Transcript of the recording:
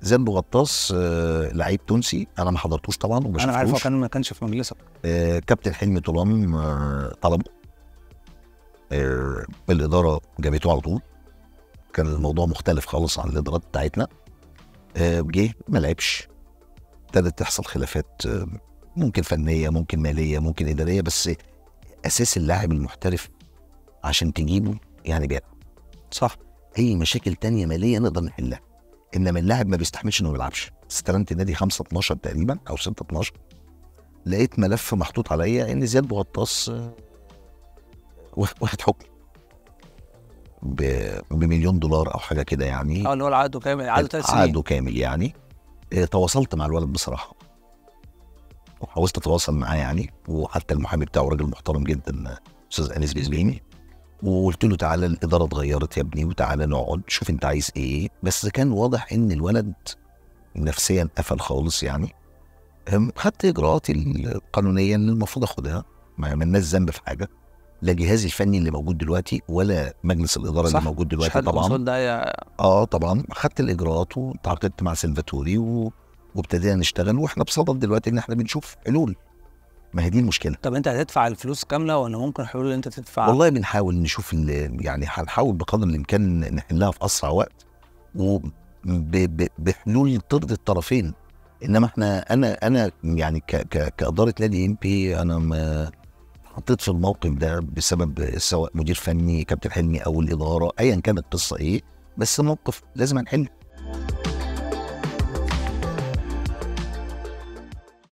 زياد بوغطاس لعيب تونسي، انا ما حضرتوش طبعا وما انا عارف شفتوش. هو ما كانش في مجلسك. كابتن حلمي طولان طلبه، الاداره جابته على طول. كان الموضوع مختلف خالص عن الادارات بتاعتنا. جه ما لعبش، ابتدت تحصل خلافات، ممكن فنيه ممكن ماليه ممكن اداريه، بس اساس اللاعب المحترف عشان تجيبه يعني بيلعب. صح. اي مشاكل تانية ماليه نقدر نحلها، انما اللاعب ما بيستحملش انه ما يلعبش. استلمت نادي 5/12 تقريبا او 6/12، لقيت ملف محطوط عليا ان زياد بوغطاس واخد حكم بمليون دولار او حاجه كده يعني. اللي هو العقد كامل، عقده 3 سنين. عقده كامل يعني. تواصلت مع الولد بصراحه وحاولت اتواصل معاه يعني، وحتى المحامي بتاعه راجل محترم جدا، استاذ انيس بيزبيني، وقلت له تعالى الاداره اتغيرت يا ابني وتعالى نقعد شوف انت عايز ايه. بس كان واضح ان الولد نفسيا قفل خالص يعني. خدت اجراءاتي القانونيه اللي المفروض اخدها، ما مالناش ذنب في حاجه، لا جهازي الفني اللي موجود دلوقتي ولا مجلس الاداره اللي موجود دلوقتي طبعا. طبعا خدت الاجراءات وتعاقدت مع سلفاتوري وابتدينا نشتغل، واحنا بصدد دلوقتي ان احنا بنشوف حلول. ما هي دي المشكله. طب انت هتدفع الفلوس كامله ولا ممكن حلول انت تدفع؟ والله بنحاول نشوف يعني هنحاول بقدر الامكان نحلها في اسرع وقت وبحلول ترضي الطرفين. انما انا يعني كاداره نادي امبي، انا ما حطيت في الموقف ده بسبب سواء مدير فني كابتن حلمي او الاداره، ايا كانت القصه ايه، بس موقف لازم هنحله.